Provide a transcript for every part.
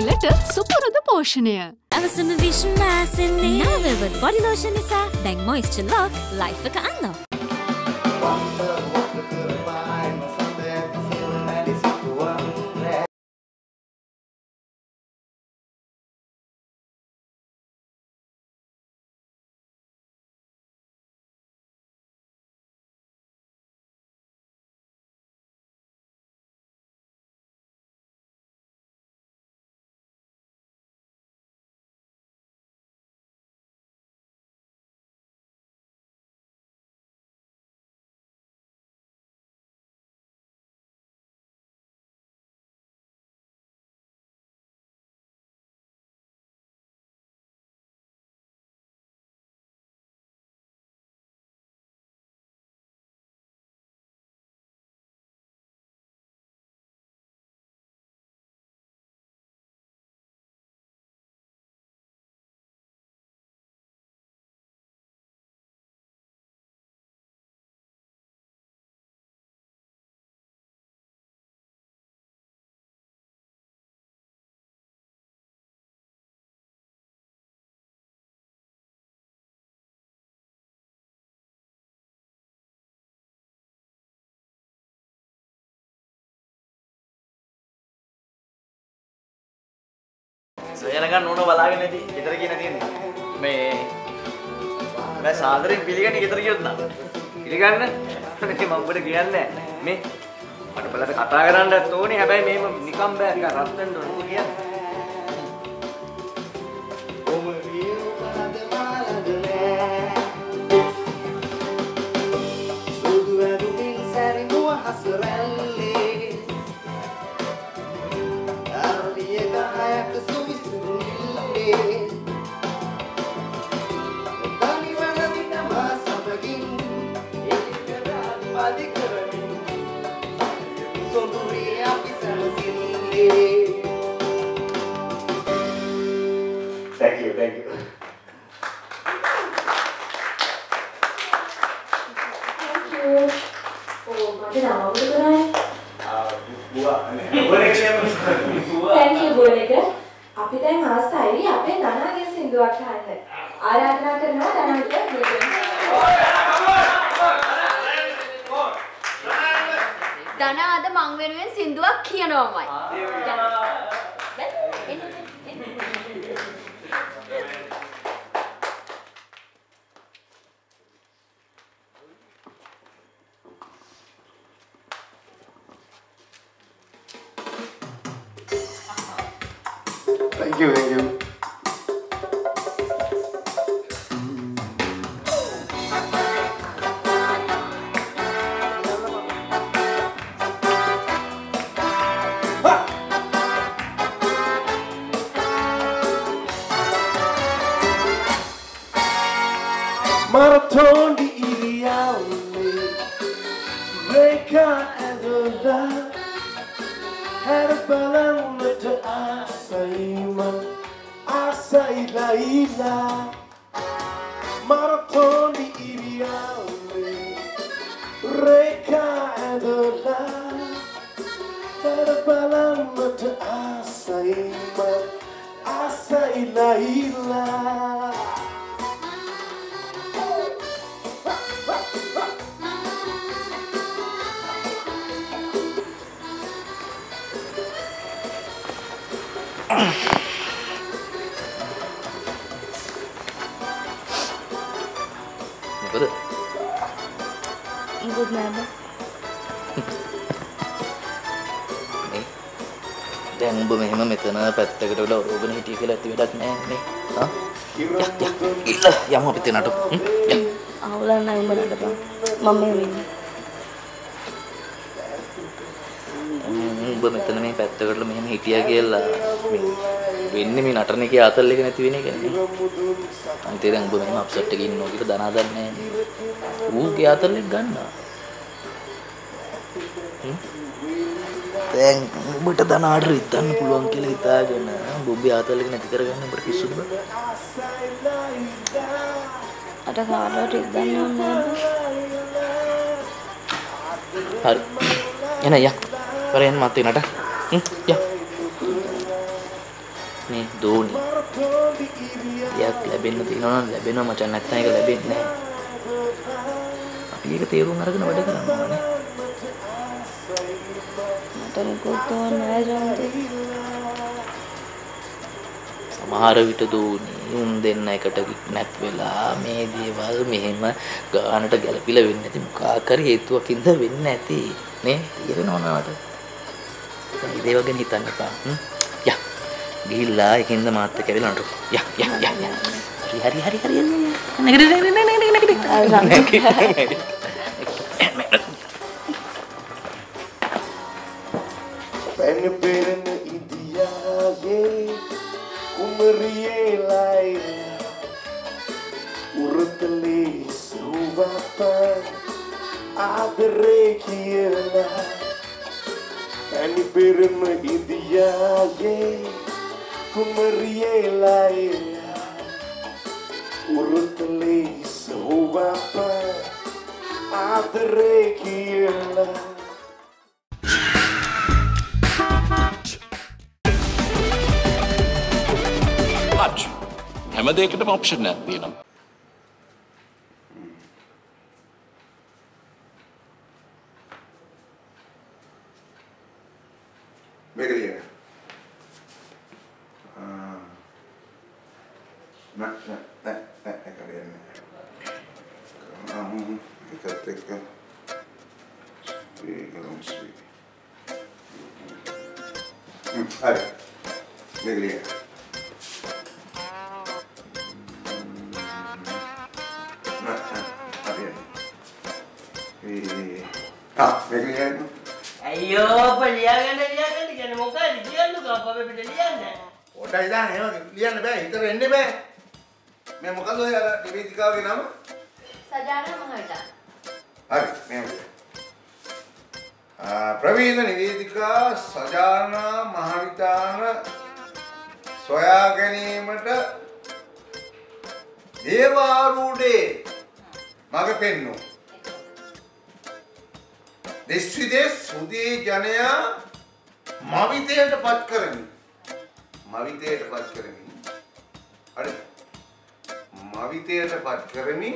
ඇඟිල්ලට සුපුරුදු පෝෂණය. අවසම විශ්වාසනේ නවවර්ඩ් body lotion නිසා දැන් මොයිස්චර් ලොක් ලයිෆ් එක අන්ලොක්. Saya kan nono balaගෙන නැති ගෙදර කියන තියෙන්නේ මේ මම සාදරයෙන් පිළිගන්නේ ගෙදර කියොත් නා පිළිගන්න මම ඔබට කියන්නේ මේ මට බලන්න කතා කරන්නත් ඕනේ හැබැයි මේම නිකම් බෑ නිකන් රත් වෙන්න ඕනේ කියන්නේ ඔම වියුපද මාලදලේ සුදු ඇඳුමින් සැරි මුව හසරැල්ලේ අරලිය ගහයක Thank you. Thank you. Oh, mati nama apa tu kan? Buah. Boleh ke? Thank you boleh ke? Api dah ngasai, api dana ke sindu akan. Aradna kerana dana dia boleh. Dana ada mangvenuwen sinduak kiyanawamai. Thank you. Marathon di Iriaule, mereka adalah herbalan letak asaiman, asai laila. Marathon di Iriaule, mereka adalah herbalan letak asaiman, asai laila. Betul. Good man. දැන් ඔබ මෙහෙම මෙතන පැත්තකට වෙලා ඔරෝගෙන හිටිය කියලා ඇති වැඩක් නෑ නේ. හා? ඉල්ල යමු අපි තැනට. අවුලක් නෑ උඹ නඩපන්. මම මේ වෙන්නේ. ඔබ මෙතන මේ පැත්තකට මෙහෙම හිටියා කියලා වෙන්නේ මේ නටන එකේ ආතල් එක නැති වෙන එක නේ. අන්තිමට දැන් ඔබ මෙහෙම අප්සෙට් එකේ ඉන්නවා කියලා දනාදන්නේ නෑ නේ. ඌගේ ආතල් එක ගන්නවා. දැන් ඔබට දන ආඩර් ඉදන්න පුළුවන් කියලා හිතාගෙන ඔබේ ආතල් එක නැති කරගන්න ඔබට පිස්සුද බං? අර කාලට ඉදන්න ඕනේ හරි. එන යා. වරෙන් මත් වෙනට. යා. මේ දෝනි යක් ලැබෙන්න තියෙනවා නම් ලැබෙනවා මචං නැත්නම් ඒක ලැබෙන්නේ නැහැ. අපි ඒක තේරුම් අරගෙන වැඩ කරන්න ඕනේ. මට නිකුත් නෑ ජාන්ති. සමහර විට දෝනි උන් දෙන්න එකට කිඩ්නැප් වෙලා මේ දේවල් මෙහෙම ගානට ගැලපිලා වෙන්නේ නැති මොකක් හරි හේතුවකින්ද වෙන්නේ නැති නේ තේරෙනවද නට? ඒ දේවල් ගැන හිතන්න එපා. යා ගිහිල්ලා එකින්ද මාත් එක්ක ඇවිල්ලා නටු. යා හරි Pengen Indiaye Kumeriye Laila Urutlis Rubatan Adere Kiela Pengen Indiaye Kumeriye Laila Urutlis Rubatan Adere Kiela හැම දෙයකටම ඔප්ෂන් එකක් තියෙනවා. Megaliya. Megaliya. අයියෝ අප ලියාගන්න කියන්නේ මොකද කියන්නකෝ අප අපිට ලියන්න. ඔටයි දාන්න එහෙම ලියන්න බෑ හිතට එන්නේ බෑ. මේ මොකද ඔය අර නිවේදිකාවගේ නම? සජානා මහතා. හරි මෙහෙම. ප්‍රවීණ නිවේදිකා සජානා මහවිතාන සොයා ගැනීමට දේවාරූඩේ මඟ පෙන්වූ දෙස් විදෙස් සුදී ජනයා මවිතයට පත් කරමින් හරි මවිතයට පත් කරමින්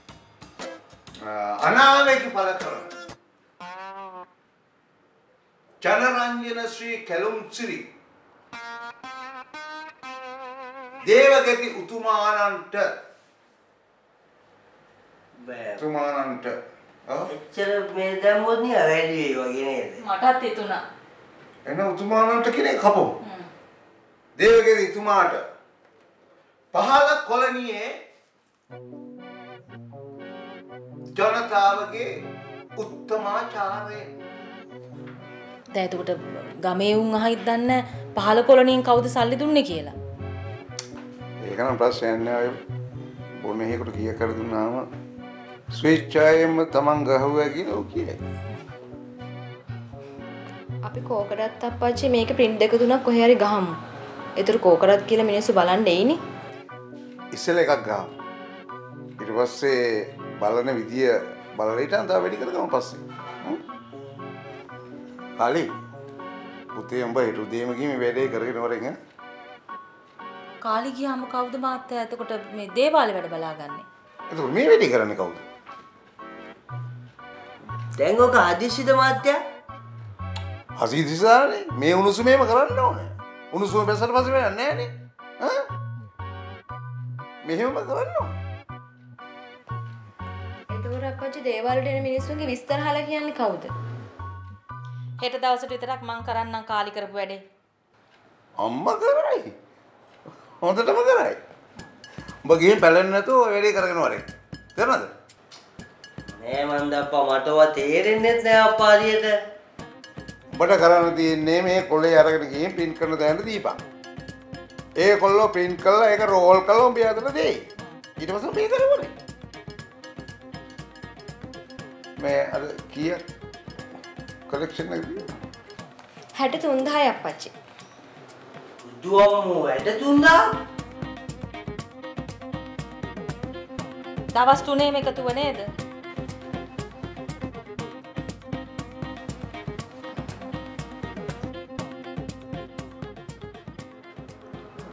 අනාවැකි පළ කරන ජනරංජන ශ්‍රී කැලුම්සිරි දේවගති උතුමානන්ට එච්චර මේ දැම්මොත් නිය වැඩි වෙයි වගේ නේද? මටත් හිතුණා. එන උතුමානන්ට කෙනෙක් කපමු. දේවගති උතුමාට පහළ කොලනියේ ජනතාවගේ උත්තමාචාරය. දැන් එතකොට ගමේ උන් අහයිත් දන්නේ පහළ කොලනියෙන් කවුද සල්ලි දුන්නේ කියලා. ඒක නම් ප්‍රශ්නයක් නෑ අය බොන්නේකට කීය කර දුන්නාම ස්විච්චායෙම තමන් ගහුවා කියලා කියයි. අපි කෝකඩත් අප්පච්චි මේක print දෙක තුනක් කොහේ හරි ගහමු. ඒතර කෝකඩත් කියලා මිනිස්සු බලන්න එයිනේ. ඉස්සෙල්ලා එකක් ගහමු. ඊට පස්සේ බලන විදිය බලලා ඊට අන්තව වැඩි කරගමු පස්සේ. කාලි පුතේ උඹ හිටු දෙීම ගිහින් වැඩේ කරගෙන වරෙන් ඈ. කාලි ගියාම කවුද මාත්‍යා එතකොට මේ දේවාලේ වැඩ බලාගන්නේ? එතකොට මේ වැඩේ කරන්නේ කවුද? දැන් ඔක හදිස්සියද මාත්‍යා? හදිස්සියනේ මේ උණුසුමේම කරන්න ඕනේ. උණුසුම බැසට පස්සේ වෙන්නේ නැහනේ. ඈ? මෙහෙම කරන්න ඕනේ. එතකොට අප්පච්චි දේවාලට එන මිනිස්සුන්ගේ විස්තර අහලා කියන්නේ කවුද? හෙට දවසට විතරක් මං කරන්නම් කාලි කරපු වැඩේ. අම්මා කරයි. හොඳටම කරයි. උඹ ගිහින් පැලෙන්නේ නැතුව ඔය වැඩේ කරගෙන වරේ. කරනවද? නෑ මන්ද අප්පා මටව තේරෙන්නේ නැහැ අප්පා හරියට. උඹට කරන්න තියෙන්නේ මේ කොලේ අරගෙන ගිහින් print කරන දෑන්න දීපන්. ඒ කොල්ලෝ print කරලා ඒක roll කරලා උඹ යදලා දෙයි. ඊට පස්සේ මේ කරවනේ. මේ අර කීය collection එක 63000යි අප්පච්චි. දුවමු 63000? දවස් 3ෙම එකතුව නේද?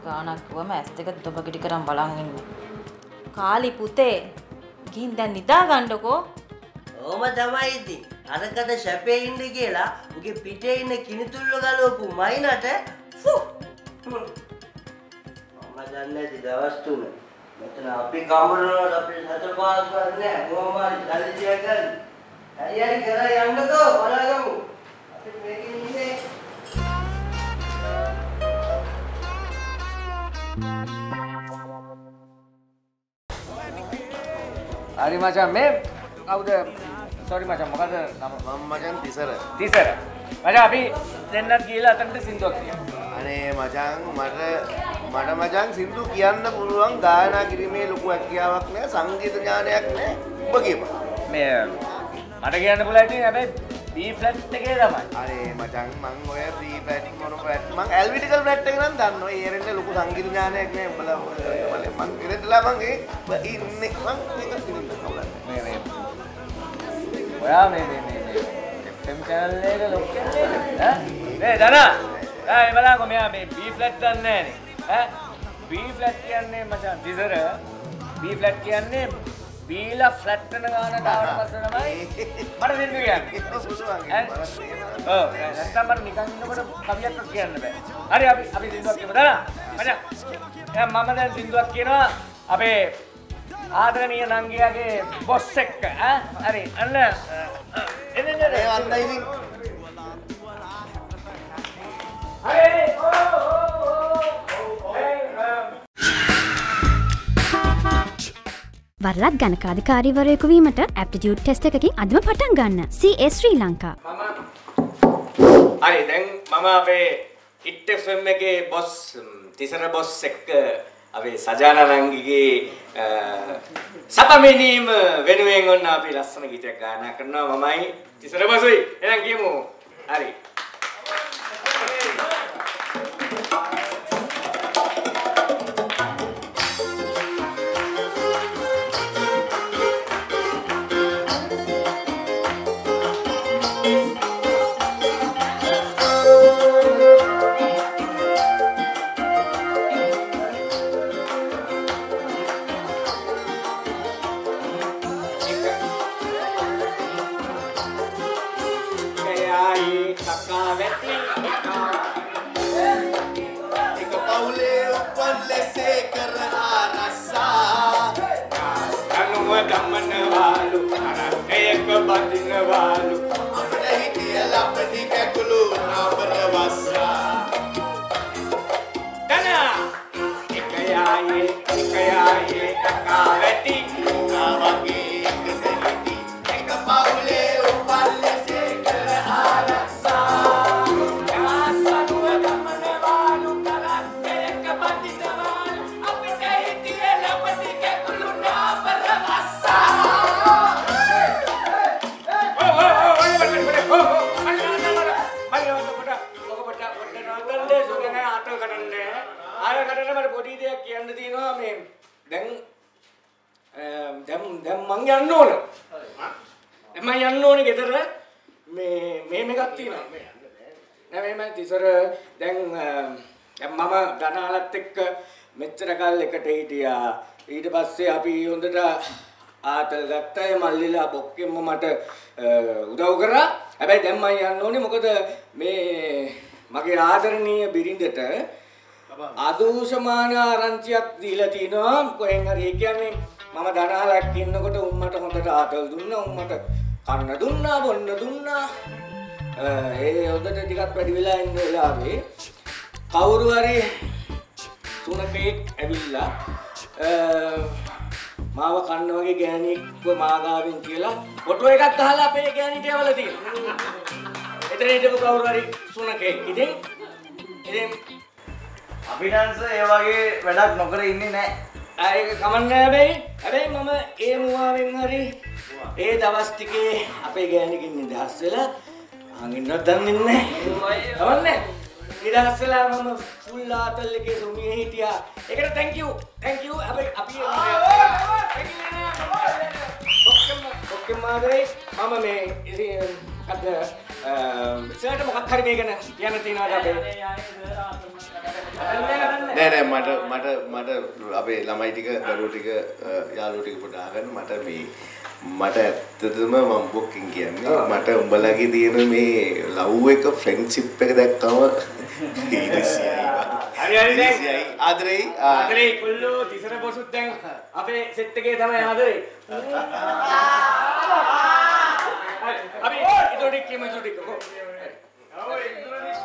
ගානක් වුවම ඇස් දෙක දොබගිටි කරන් බලන් ඉන්නේ. කාලි පුතේ ගිහින් දැන් නිදා ගන්නකෝ. ඕම තමයි ඉතින්. අරකට සැපේ ඉන්න කියලා උගේ පිටේ ඉන්න කිනිතුල්ල ගලවපු මයිනට ෆු. මම දන්නේ නැති දවස් තුන. මෙතන අපි කම්බරනකොට අපි හතර පාස් කරන්නේ කොහොමද දැලිය ගන්න. හරි කරා යන්නකෝ බලගමු. අපි මේකේ ඉන්නේ. හරි මචං මේ කවුද? සෝරි මචං මොකද නම? මම මචං තිසර. තිසර. මචං අපි දෙන්නත් ගිහලා අතනට සින්දුවක් කියමු. අනේ මචං මට මචං සින්දු කියන්න පුළුවන් ගායනා කිරීමේ ලොකු හැකියාවක් නැහැ සංගීත ඥානයක් නැහැ. ඔබ කියපන්. මේ මට කියන්න පුළුවන් ඉතින් හැබැයි B flat එකේ තමයි. අනේ මචං මං ඔය B flat මොන flat මං ඇල්විටිකල් flat එක නම් දන්නවා. ඒ රෙන්න ලොකු සංගීත ඥානයක් නැහැ. උඹලා මං ඉරෙද්දලා මං ඉන්නේ මං මේක කිරින්න කවුරුද? මේ ඔයා මේ FM channel එක ලොක්කේ ඈ මේ දනා ආ බලන්න මෙයා මේ B flat දන්නේ නැහැ නේ B flat කියන්නේ මචං තිසර B flat කියන්නේ බීලා ෆ්ලැට් වෙන ගානට ආවට පස්සේ තමයි මට සින්දු කියන්නේ. ඔව් නැත්තම් මට නිකන් ඉන්නකොට කවියක් කියන්න බෑ. හරි අපි සින්දුවක් කියමු දනා. මචං දැන් මම දැන් සින්දුවක් කියනවා අපේ ආදරණීය නංගියාගේ බොස් එක්ක ඈ හරි අන්න එන්න ඒ වන්දයි ඉතින් වරලත් ගණකාධිකාරීවරයෙකු වීමට ඇප්ටිටියුඩ් ටෙස්ට් එකකින් අදම පටන් ගන්න. CS ශ්‍රී ලංකා. හරි දැන් මම අපේ හිට් FM එකේ බොස් තිසර බොස් එක්ක අපේ සජානා නංගිගේ සපමිනීම වෙනුවෙන් ඔන්න අපි ලස්සන ගීතයක් ගායනා කරනවා මමයි තිසර බොසුයි. එහෙනම් කියමු. හරි. ඊට පස්සේ අපි හොඳට ආතල් ගත්තා ඒ මල්ලිලා බොක්කෙම්ම මට උදව් කරා. හැබැයි දැන් මම යන්න ඕනේ මොකද මේ මගේ ආදරණීය බිරිඳට අදෝෂමාන ආරංචියක් දීලා තිනවා. කොහෙන් හරි ඒ කියන්නේ මම දනාලක් ඉන්නකොට උම්මට හොඳට ආතල් දුන්නා. උම්මට කන්න දුන්නා බොන්න දුන්නා. ඒ හොඳට ටිකක් වැඩි වෙලා ඉන්න වෙලාවේ කවුරු හරි තුනකෙක් ඇවිල්ලා මාව කන්න වගේ ගෑණියෙක්ව මාගාවෙන් කියලා ෆොටෝ එකක් අහලා අපේ ගෑණිට යවලා තියෙනවා. එතන හිටපු කවුරු හරි සුනකෙක්. ඉතින් අභිනන්ස ඒ වගේ වැඩක් නොකර ඉන්නේ නැහැ. ඒක කමන්නේ හැබැයි මම ඒ මුවාවෙන් හරි ඒ දවස් ටිකේ අපේ ගෑණිකින් නිදහස් වෙලා අහගින්නවත් දන්නේ නැහැ. කමන්නේ නිදහස් වෙලා මම ෆුල් ආතල් එකේ සුමියේ හිටියා. ඒකට thank you. අපි ඔක්කොම මාදරේ මම මේ අද ඉස්සරහට මොකක් හරි මේ ගැන කියන්න තියනවාද අපේ? නෑ මට අපේ ළමයි ටික දරුවෝ ටික යාළුවෝ ටික පොඩ්ඩක් අහගන්න මට ඇත්තටම මම බොක්කින් කියන්නේ මට උඹලගේ තියෙන මේ ලව් එක ෆ්‍රෙන්ඩ්ෂිප් එක දැක්කම හරි ආදරේ කුල්ලෝ තිසර බොසුත් දැන් අපේ සෙට් එකේ තමයි ආදරේ අපි ඉදොඩික් කියමු ඉදොඩික් කො ඔව් ඉදොඩික්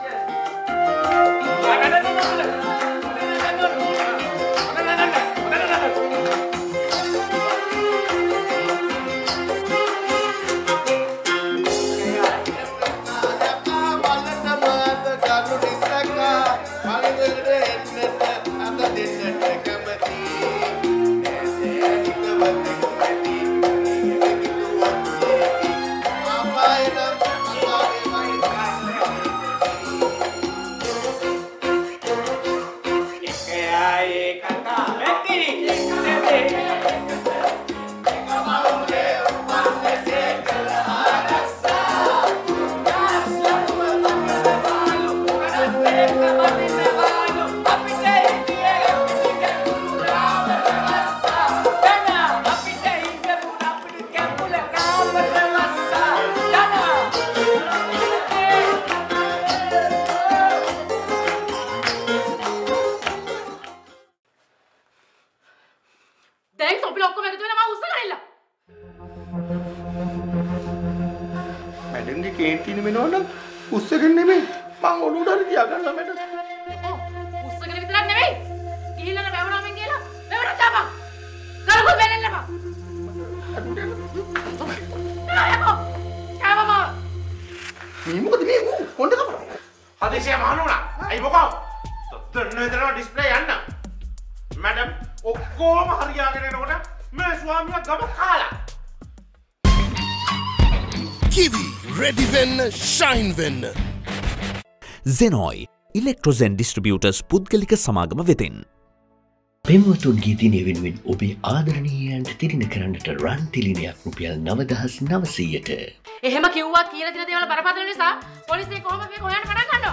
Zenoi, Electrozen Distributors පුද්ගලික සමාගම වෙතින්. පෙම්වතුන්ගේ දිනය වෙනුවෙන් ඔබේ ආදරණීයයන්ට තිරින කරන්නට රන් තිලිනයක් රුපියල් 9900ට. එහෙම කිව්වා කියන දින දේවල් බරපතල නිසා පොලිසිය කොහොමද මේක හොයන්න පටන් ගන්නවා?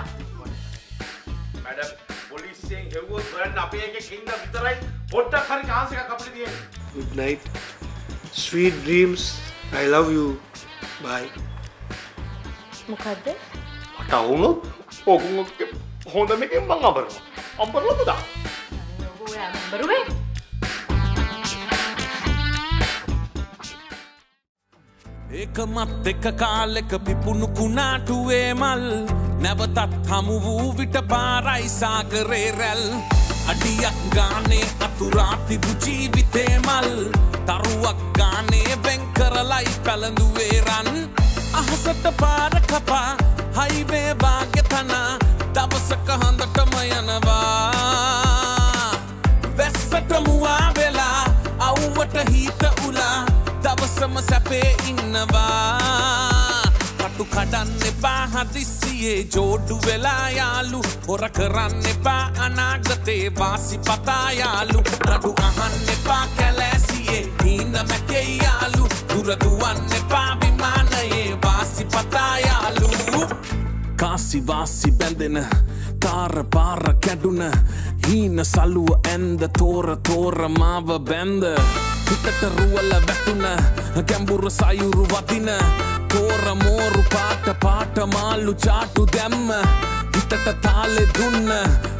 මැඩම් පොලිසියෙන් හෙව්වොත් හොයන්න අපේ එකේ ඉන්න විතරයි පොඩ්ඩක් හරි chance එකක් අපිට තියෙන්නේ. Good night. Sweet dreams. I love you. Bye. මොකද්ද? මට වුණොත් ඔකුන්ගේ හොඳ මේකෙන් මං අඹරනවා. අඹරලා දාන්න. ඔයා අඹරුවේ? ඒකමත් එක කාලෙක පිපුණු කුණාටුවේ මල් නැවතත් හමු වූ විට පාරයි සාගරේ රැල් අඩියක් ගානේ අතුරා තිබු ජීවිතේ මල් තරුවක් ගානේ වෙන් කරලයි පැලඳුවේ රන් අහසට පාර කපා හයිවේ වාගේ තනා දවසක හඳටම යනවා වැස්සට මුවා වෙලා අවුවට හිත උලා දවසම සැපේ ඉන්නවා පටු කඩන්න එපා හදිස්සියේ ජෝඩු වෙලා යාලු හොර කරන්න එපා අනාගතේ වාසි පතා යාලු නඩු අහන්න එපා කැලෑසියේ හීන මැකේ යාලු දුර දුවන්න එපා විමානයේ වාසි පතා යාලු කාසි වාසි බැඳෙන තාර පාර කැඩුන හීන සලුව ඇන්ද තෝර තෝර මාව බැන්ද හිතට රුවල වැටුන ගැඹුරු සයුරු වදින තෝර මෝරු පාට පාට මාළු චාටු දැම්ම හිතට තාලෙ දුන්න